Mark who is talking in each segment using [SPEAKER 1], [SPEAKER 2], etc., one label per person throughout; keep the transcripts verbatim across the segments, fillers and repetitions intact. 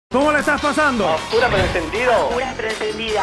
[SPEAKER 1] ¿Cómo le estás pasando?
[SPEAKER 2] Oscura pero encendido.
[SPEAKER 3] Oscura pero encendida.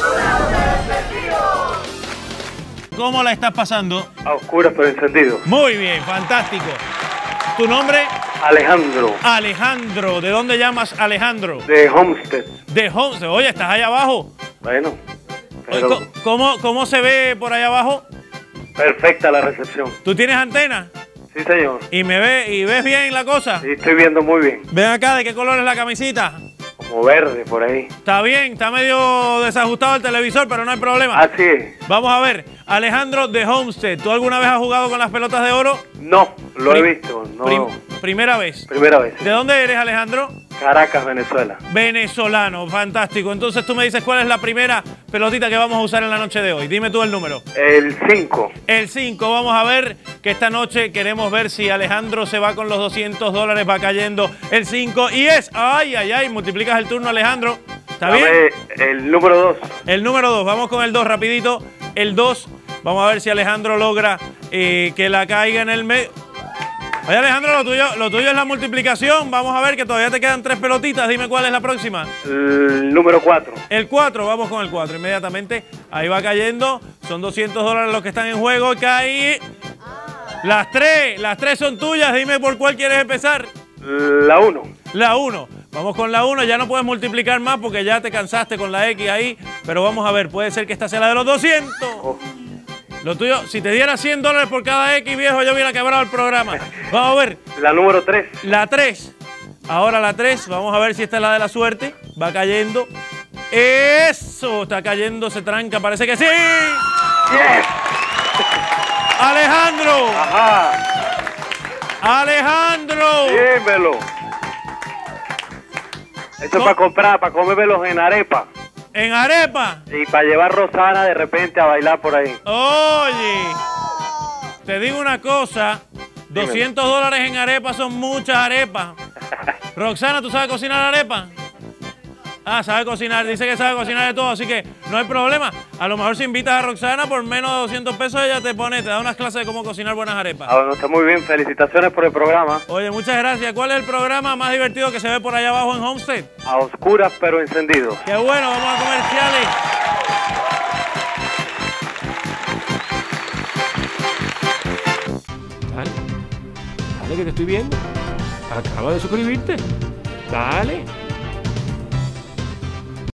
[SPEAKER 1] ¿Cómo la estás pasando?
[SPEAKER 2] A oscuras pero encendido.
[SPEAKER 1] Muy bien, fantástico. ¿Tu nombre?
[SPEAKER 2] Alejandro.
[SPEAKER 1] Alejandro. ¿De dónde llamas Alejandro?
[SPEAKER 2] De Homestead.
[SPEAKER 1] De Homestead. Oye, ¿estás allá abajo?
[SPEAKER 2] Bueno,
[SPEAKER 1] Oye,
[SPEAKER 2] pero
[SPEAKER 1] ¿cómo, cómo, ¿Cómo se ve por allá abajo?
[SPEAKER 2] perfecta la recepción.
[SPEAKER 1] ¿Tú tienes antena?
[SPEAKER 2] Sí, señor.
[SPEAKER 1] ¿Y me ve, y ves bien la cosa?
[SPEAKER 2] Sí, estoy viendo muy bien.
[SPEAKER 1] Ven acá, ¿de qué color es la camisita?
[SPEAKER 2] Como verde por ahí.
[SPEAKER 1] Está bien, está medio desajustado el televisor, pero no hay problema.
[SPEAKER 2] Así es.
[SPEAKER 1] Vamos a ver, Alejandro de Homestead, ¿tú alguna vez has jugado con las pelotas de oro?
[SPEAKER 2] No, lo he
[SPEAKER 1] Prim-
[SPEAKER 2] visto. No.
[SPEAKER 1] prim- primera vez.
[SPEAKER 2] Primera vez.
[SPEAKER 1] ¿De dónde eres, Alejandro?
[SPEAKER 2] Caracas, Venezuela.
[SPEAKER 1] Venezolano, fantástico. Entonces tú me dices cuál es la primera pelotita que vamos a usar en la noche de hoy. Dime tú el número.
[SPEAKER 2] El cinco.
[SPEAKER 1] El cinco. Vamos a ver que esta noche queremos ver si Alejandro se va con los doscientos dólares, va cayendo el cinco y es... ¡Ay, ay, ay! Multiplicas el turno, Alejandro. ¿Está bien?
[SPEAKER 2] Dame el número dos.
[SPEAKER 1] El número dos. Vamos con el dos rapidito. El dos. Vamos a ver si Alejandro logra eh, que la caiga en el medio. Oye, Alejandro, lo tuyo, lo tuyo es la multiplicación. Vamos a ver que todavía te quedan tres pelotitas. Dime cuál es la próxima.
[SPEAKER 2] El número cuatro.
[SPEAKER 1] El cuatro, vamos con el cuatro inmediatamente. Ahí va cayendo. Son doscientos dólares los que están en juego. Caí. Las tres, las tres son tuyas. Dime por cuál quieres empezar.
[SPEAKER 2] La uno.
[SPEAKER 1] La uno. Vamos con la uno. Ya no puedes multiplicar más porque ya te cansaste con la X ahí. Pero vamos a ver, puede ser que esta sea la de los doscientos.
[SPEAKER 2] Oh.
[SPEAKER 1] Lo tuyo, si te diera cien dólares por cada X, viejo, yo hubiera quebrado el programa. Vamos a ver.
[SPEAKER 2] La número tres.
[SPEAKER 1] La tres. Ahora la tres. Vamos a ver si esta es la de la suerte. Va cayendo. Eso. Está cayendo, se tranca. Parece que sí.
[SPEAKER 2] Yes.
[SPEAKER 1] Alejandro.
[SPEAKER 2] Ajá.
[SPEAKER 1] Alejandro.
[SPEAKER 2] Dímelo. Esto es
[SPEAKER 1] ¿Cómo?
[SPEAKER 2] para comprar, para comérmelos en arepa.
[SPEAKER 1] En arepa.
[SPEAKER 2] Y para llevar Rosana de repente a bailar por ahí.
[SPEAKER 1] Oye. Te digo una cosa. doscientos dólares en arepa son muchas arepas. Roxana, ¿tú sabes cocinar arepa? Ah, sabe cocinar, dice que sabe cocinar de todo, así que no hay problema. A lo mejor si invitas a Roxana por menos de doscientos pesos, ella te pone, te da unas clases de cómo cocinar buenas arepas.
[SPEAKER 2] Ah, bueno, está muy bien. Felicitaciones por el programa.
[SPEAKER 1] Oye, muchas gracias. ¿Cuál es el programa más divertido que se ve por allá abajo en Homestead?
[SPEAKER 2] A oscuras pero encendido.
[SPEAKER 1] Qué bueno, vamos a comerciales.
[SPEAKER 4] Dale, dale que te estoy viendo. Acaba de suscribirte. Dale.